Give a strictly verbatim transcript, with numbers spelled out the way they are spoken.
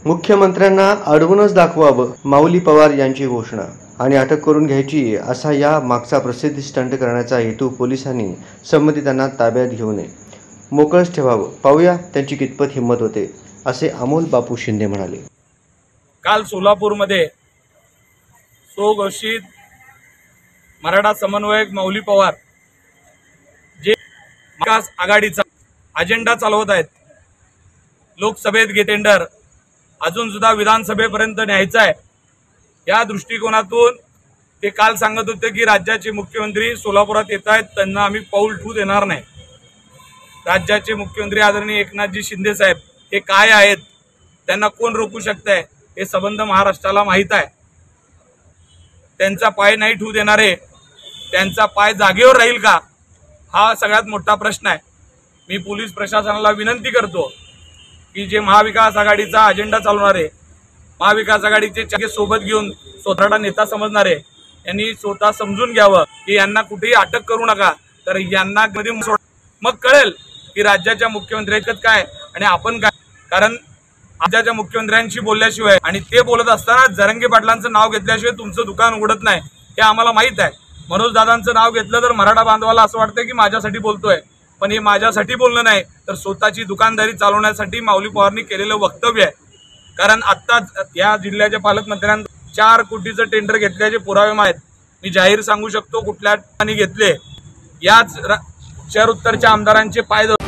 मुख्यमंत्र्यांना अडवूनच दाखवावं माऊली पवार यांची घोषणा आणि अटक करून घ्यायची असा या मागचा प्रसिद्धी स्टंट करण्याचा हेतू पोलिसांनी संबंधितांना ताब्यात घेऊ नये मोकळच ठेवावं। पाहूया त्यांची कितपत हिंमत होते असे अमोल बापू शिंदे म्हणाले। काल सोलापूरमध्ये सो घोषित मराठा समन्वयक माऊली पवार जे विकास आघाडीचा अजेंडा चालवत आहेत, लोकसभेत गेटेंडर अजून सुद्धा विधानसभेपर्यंत न्यायचा आहे, या दृष्टिकोनातून ते काल सांगत होते की राज्याचे मुख्यमंत्री सोलापुरात येत आहेत, त्यांना आम्ही पाऊल ठेवू देणार नाही। राज्याचे मुख्यमंत्री आदरणीय एकनाथजी शिंदे साहेब हे काय आहेत, त्यांना कोण रोखू शकतंय हे संबंध महाराष्ट्राला माहित आहे। त्यांचा पाय नाही ठेवू देणारे, त्यांचा पाय जागेवर राहील का, हा सगळ्यात मोठा प्रश्न आहे। मी पोलीस प्रशासनाला विनंती करतो की जे महाविकास आघाडीचा अजेंडा चालवणारे, महाविकास आघाडीचे सोबत घेऊन स्वतःला नेता समजणारे यांनी स्वतः समजून घ्यावं की यांना कुठेही अटक करू नका, तर यांना मग कळेल की राज्याच्या मुख्यमंत्र्यांचं काय आणि आपण काय। कारण राज्याच्या मुख्यमंत्र्यांशी बोलल्याशिवाय आणि ते बोलत असताना जरंगे पाटलांचं नाव घेतल्याशिवाय तुमचं दुकान उघडत नाही हे आम्हाला माहित आहे। मनोज दादांचं नाव घेतलं तर मराठा बांधवाला असं वाटतं की माझ्यासाठी बोलतोय, पण हे माझ्यासाठी बोलणं नाही तर स्वतःची दुकानदारी चालवण्यासाठी माऊली पवारनी केलेलं वक्तव्य आहे। कारण आत्ताच या जिल्ह्याच्या पालकमंत्र्यांनी चार कोटीचं टेंडर घेतल्याचे पुरावे आहेत। मी जाहीर सांगू शकतो कुठल्या ठिकाणी घेतले, याच शहर उत्तरच्या आमदारांचे पाय